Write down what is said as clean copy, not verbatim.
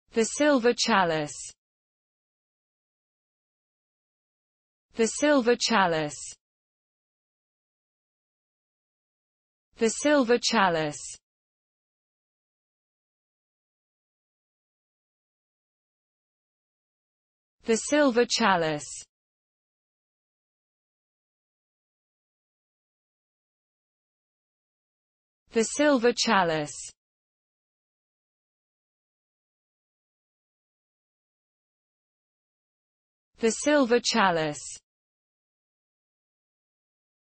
The silver chalice. The silver chalice. The silver chalice. The silver chalice. The silver chalice. The silver chalice.